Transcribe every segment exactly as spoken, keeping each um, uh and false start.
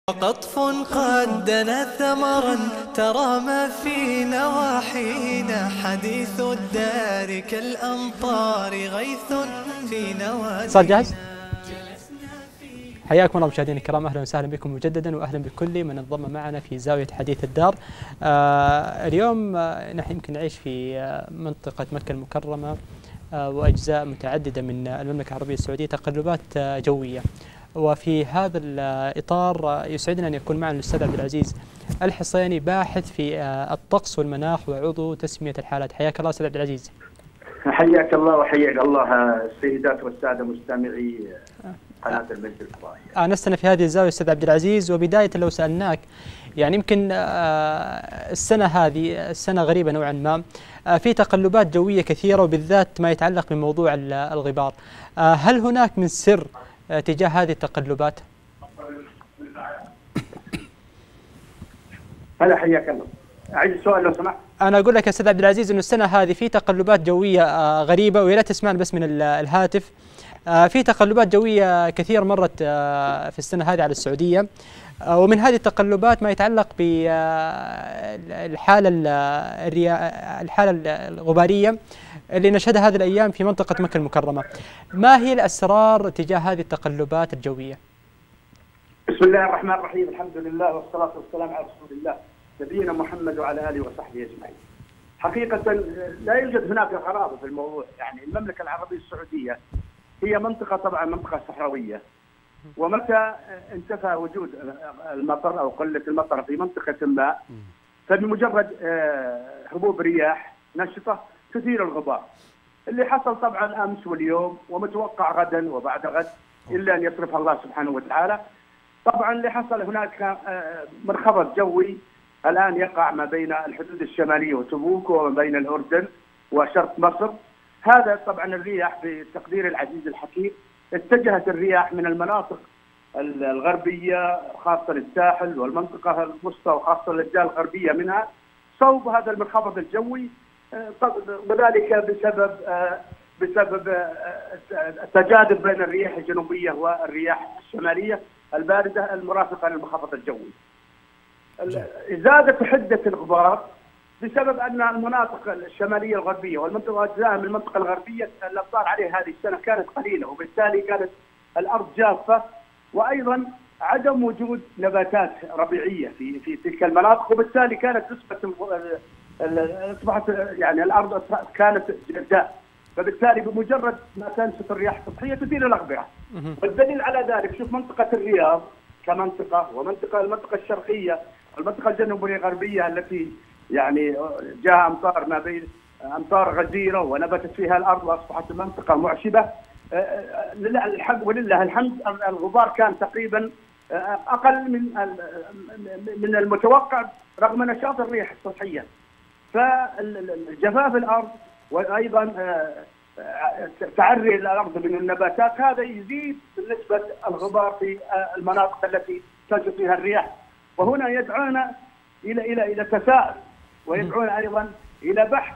قطف قد دنا ثمرا ترى ما في نواحينا، حديث الدار كالأمطار غيث في نوادينا. صار جاهز؟ حياكم الله مشاهدينا الكرام، اهلا وسهلا بكم مجددا واهلا بكل من انضم معنا في زاويه حديث الدار. آه اليوم آه نحن يمكن نعيش في آه منطقه مكه المكرمه آه واجزاء متعدده من المملكه العربيه السعوديه، تقلبات آه جويه. وفي هذا الإطار يسعدنا أن يكون معنا الأستاذ عبد العزيز الحصيني، باحث في الطقس والمناخ وعضو تسمية الحالات. حياك الله أستاذ عبد العزيز. حياك الله وحياك الله السيدات والسادة مستمعي قناة المجد الفضائية. آنستنا في هذه الزاوية أستاذ عبد العزيز، وبداية لو سألناك يعني يمكن السنة هذه السنة غريبة نوعا ما، في تقلبات جوية كثيرة وبالذات ما يتعلق بموضوع الغبار. هل هناك من سر تجاه هذه التقلبات؟ هلا حياك الله، أعيد السؤال لو سمحت. أنا أقول لك يا أستاذ عبد العزيز إنه السنة هذه في تقلبات جوية غريبة، ويا ريت تسمعنا بس من الهاتف. في تقلبات جوية كثير مرت في السنة هذه على السعودية، ومن هذه التقلبات ما يتعلق بالحالة الحالة الغبارية اللي نشهدها هذه الأيام في منطقة مكة المكرمة. ما هي الأسرار تجاه هذه التقلبات الجوية؟ بسم الله الرحمن الرحيم، الحمد لله والصلاة والسلام على رسول الله نبينا محمد وعلى آله وصحبه أجمعين. حقيقة لا يوجد هناك غرابة في الموضوع، يعني المملكة العربية السعودية هي منطقة طبعا منطقة صحراوية، ومتى انتفى وجود المطر أو قلة المطر في منطقة ما فبمجرد هبوب رياح نشطة تثير الغبار، اللي حصل طبعا امس واليوم ومتوقع غدا وبعد غد الا ان يصرف الله سبحانه وتعالى. طبعا اللي حصل هناك منخفض جوي الان يقع ما بين الحدود الشماليه وتبوك وما بين الاردن وشرق مصر. هذا طبعا الرياح بتقدير العزيز الحكيم اتجهت الرياح من المناطق الغربيه خاصه الساحل والمنطقه الوسطى وخاصه الاجزاء الغربيه منها صوب هذا المنخفض الجوي، وذلك بسبب بسبب التجاذب بين الرياح الجنوبيه والرياح الشماليه البارده المرافقه للمنخفض الجوي. زادت حده الغبار بسبب ان المناطق الشماليه الغربيه والمنطقه اجزاء من المنطقه الغربيه الامطار عليها هذه السنه كانت قليله، وبالتالي كانت الارض جافه، وايضا عدم وجود نباتات ربيعيه في في تلك المناطق، وبالتالي كانت نسبه اصبحت يعني الارض كانت جرداء، فبالتالي بمجرد ما تنشط الرياح السطحيه تثير الاغبره. والدليل على ذلك شوف منطقه الرياض كمنطقه ومنطقه المنطقه الشرقيه والمنطقه الجنوبيه الغربيه التي يعني جاء امطار ما بين امطار غزيره ونبتت فيها الارض واصبحت منطقه معشبه. لله الحمد ولله الحمد الغبار كان تقريبا اقل من من المتوقع رغم نشاط الرياح السطحيه. فالجفاف الارض وايضا تعري الارض من النباتات هذا يزيد نسبه الغبار في المناطق التي تنشط فيها الرياح، وهنا يدعونا الى الى الى تساؤل، ويدعونا ايضا الى بحث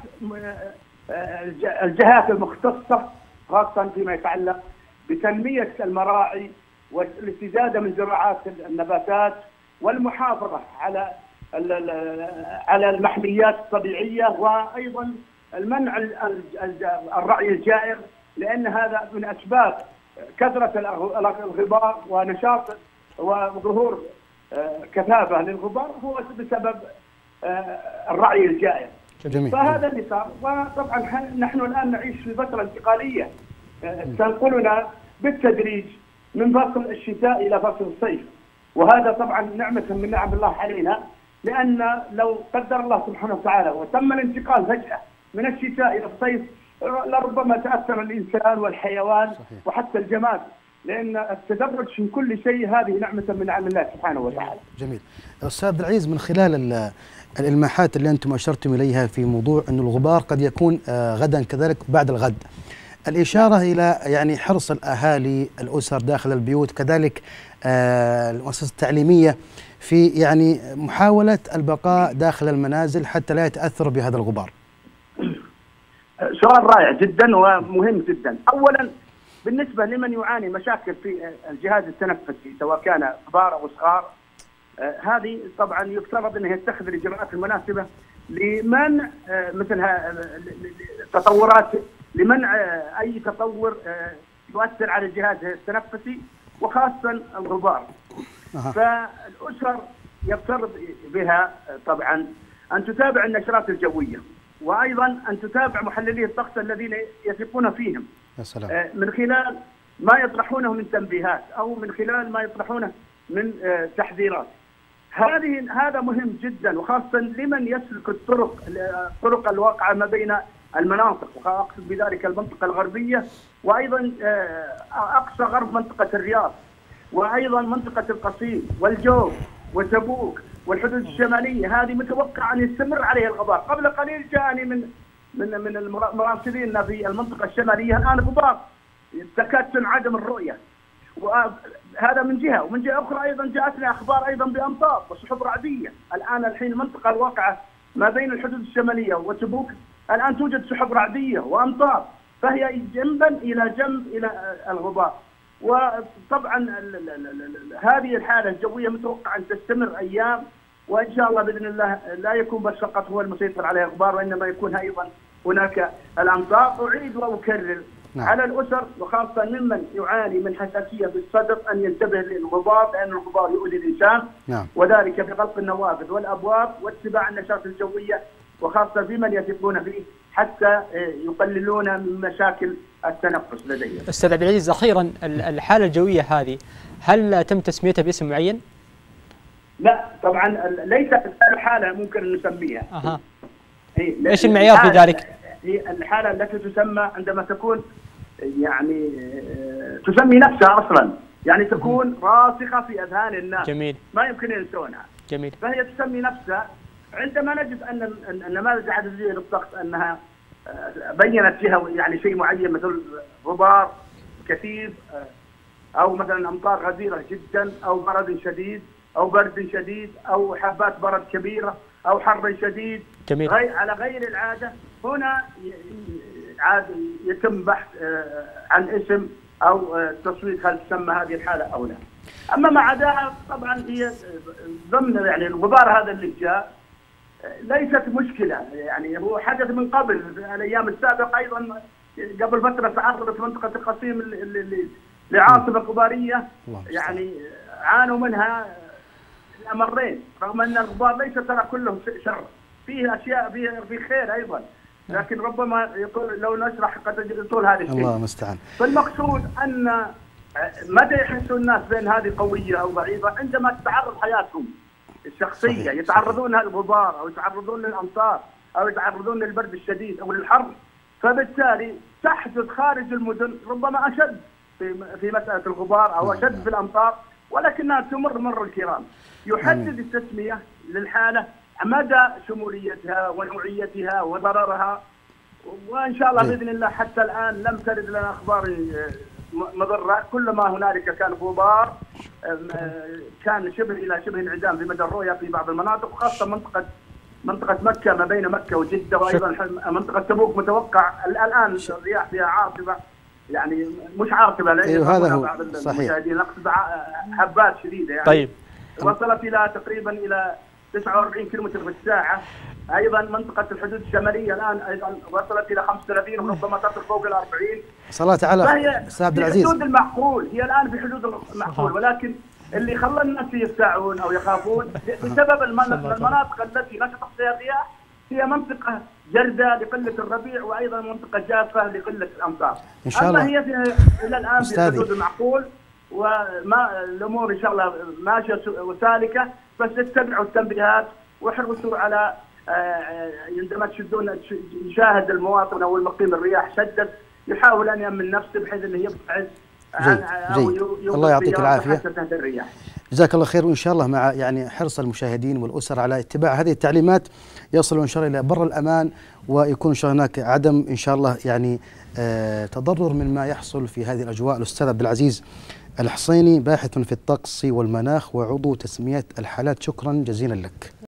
الجهات المختصه خاصه فيما يتعلق بتنميه المراعي والاستزاده من زراعات النباتات والمحافظه على على المحميات الطبيعيه، وايضا المنع الرعي الجائر، لان هذا من اسباب كثره الغبار ونشاط وظهور كثافه للغبار هو بسبب الرعي الجائر. جميل. فهذا اللي صار، وطبعا نحن الان نعيش في فتره انتقاليه تنقلنا بالتدريج من فصل الشتاء الى فصل الصيف، وهذا طبعا نعمه من نعم الله علينا، لأن لو قدر الله سبحانه وتعالى وتم الانتقال فجأة من الشتاء إلى الصيف لربما تأثر الإنسان والحيوان صحيح. وحتى الجماد، لأن التدرج في كل شيء هذه نعمة من نعم الله سبحانه وتعالى. جميل. أستاذ عبد العزيز، من خلال الإلماحات اللي أنتم أشرتم إليها في موضوع أن الغبار قد يكون غدا كذلك بعد الغد، الإشارة إلى يعني حرص الأهالي الأسر داخل البيوت كذلك المؤسسات التعليمية في يعني محاولة البقاء داخل المنازل حتى لا يتأثر بهذا الغبار. سؤال رائع جدا ومهم جدا. أولا بالنسبة لمن يعاني مشاكل في الجهاز التنفسي سواء كان كبار أو صغار، آه هذه طبعا يفترض انها يتخذ الاجراءات المناسبه لمنع آه مثل التطورات، لمنع آه اي تطور آه يؤثر على الجهاز التنفسي وخاصه الغبار. أه. فالاسر يفترض بها طبعا ان تتابع النشرات الجويه، وايضا ان تتابع محللي الطقس الذين يثقون فيهم. يا سلام. آه من خلال ما يطرحونه من تنبيهات او من خلال ما يطرحونه من آه تحذيرات. هذه هذا مهم جدا، وخاصه لمن يسلك الطرق الطرق الواقعه ما بين المناطق، واقصد بذلك المنطقه الغربيه وايضا اقصى غرب منطقه الرياض، وايضا منطقه القصيم والجوف وتبوك والحدود الشماليه. هذه متوقع ان يستمر عليها الغبار. قبل قليل جاءني من من من المراسلين في المنطقه الشماليه الان غبار تكاد تنعدم الرؤيه. وهذا من جهه، ومن جهه اخرى ايضا جاءتنا اخبار ايضا بامطار وسحب رعديه. الان الحين المنطقه الواقعه ما بين الحدود الشماليه وتبوك الان توجد سحب رعديه وامطار، فهي جنبا الى جنب الى الغبار. وطبعا هذه الحاله الجويه متوقع ان تستمر ايام، وان شاء الله باذن الله لا يكون بس فقط هو المسيطر عليه الغبار، وانما يكون ايضا هناك الامطار. اعيد واكرر نعم. على الاسر وخاصه ممن يعاني من حساسيه بالصدر ان ينتبه للغبار، لان الغبار يؤذي الانسان نعم. وذلك بغلق النوافذ والابواب واتباع النشاط الجويه، وخاصه بمن يثقون فيه حتى يقللون من مشاكل التنفس لديهم. استاذ عبد العزيز، اخيرا الحاله الجويه هذه هل تم تسميتها باسم معين؟ لا طبعا ليست الحاله ممكن ان نسميها. اها. ايش المعيار في ذلك؟ هي الحاله التي تسمى عندما تكون يعني تسمي نفسها اصلا، يعني تكون راسخه في اذهان الناس. جميل. ما يمكن ينسونها. جميل. فهي تسمي نفسها. عندما نجد ان النماذج العدديه للضغط انها بينت فيها يعني شيء معين مثل غبار كثيف او مثلا امطار غزيره جدا او برد شديد او برد شديد او حبات برد كبيره او حر شديد جميل. غير على غير العاده، هنا عاد يتم بحث عن اسم او تصويت هل تسمى هذه الحاله او لا. اما ما عداها طبعا هي ضمن يعني الغبار هذا اللي جاء ليست مشكله، يعني هو حدث من قبل في الايام السابقه ايضا. قبل فتره تعرضت منطقه القصيم لعاصفه غباريه يعني عانوا منها الامرين، رغم ان الغبار ليس ترى كله شر، فيه اشياء فيه في خير ايضا، لكن ربما يقول لو نشرح قد يطول هذا الشيء. الله المستعان. فالمقصود ان متى يحسوا الناس بان هذه قويه او ضعيفه؟ عندما تتعرض حياتهم الشخصيه صحيح. يتعرضون للغبار او يتعرضون للامطار او يتعرضون للبرد الشديد او للحر، فبالتالي تحدث خارج المدن ربما اشد في في مساله الغبار او اشد في الامطار، ولكنها تمر مر الكرام. يحدد التسميه للحاله مدى شموليتها ونوعيتها وضررها، وان شاء الله باذن الله حتى الان لم ترد لنا اخبار مضره. كل ما هنالك كان غبار كان شبه الى شبه انعدام في مدى الرؤيه في بعض المناطق، وخاصه منطقه منطقه مكه ما بين مكه وجده، وايضا منطقه تبوك متوقع الان الرياح فيها عاصفه، يعني مش عاصفه لان أيوه هذا هو صحيح، نقصد حبات شديده يعني. طيب وصلت الى تقريبا الى تسعة وأربعين كيلومتر في الساعه. ايضا منطقه الحدود الشماليه الان ايضا وصلت الى خمسة وثلاثين وربما تصل فوق ال أربعين. صلاه على استاذ عبد العزيز. في حدود المعقول، هي الان في حدود المعقول، ولكن اللي خلى الناس يفتعون او يخافون بسبب المناطق التي نشطت فيها الرياح هي منطقه جرده لقله الربيع، وايضا منطقه جافه لقله الامطار. ان شاء الله اما هي في الى الان في حدود المعقول، وما الامور ان شاء الله ماشيه وسالكه، بس اتبعوا التنبيهات واحرصوا على عندما تشدون يشاهد المواطن او المقيم الرياح شدت يحاول ان يامن نفسه بحيث انه يبتعد عن جيد. الله يعطيك العافيه. حتى تهدى الرياح. جزاك الله خير، وان شاء الله مع يعني حرص المشاهدين والاسر على اتباع هذه التعليمات يصلوا ان شاء الله الى بر الامان، ويكون ان شاء الله هناك عدم ان شاء الله يعني آه تضرر من ما يحصل في هذه الاجواء. الاستاذ عبد العزيز الحصيني باحث في الطقس والمناخ وعضو تسمية الحالات، شكرا جزيلا لك.